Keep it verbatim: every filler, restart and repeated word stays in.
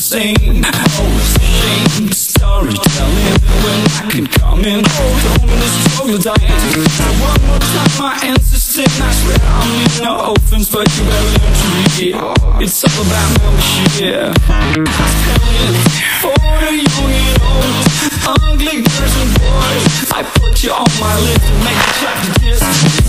insane. Always the same storytelling when I can come in. Hold on in this struggle dying. One more time my answers sing. I swear I mean no offense, but you better learn to read it. It's all about membership. For the young and old, ugly girls and boys, I put you on my list and make you clap to this.